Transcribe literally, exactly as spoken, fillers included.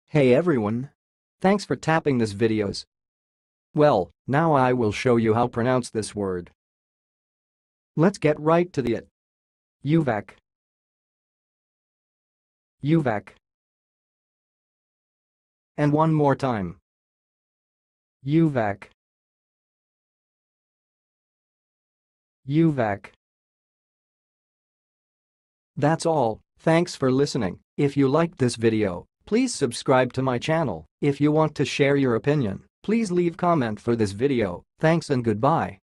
Hey everyone! Thanks for tapping this videos. Well, now I will show you how pronounce this word. Let's get right to the it. Uvac. Uvac. And one more time. Uvac. Uvac. That's all. Thanks for listening. If you liked this video, please subscribe to my channel. If you want to share your opinion, please leave comment for this video. Thanks and goodbye.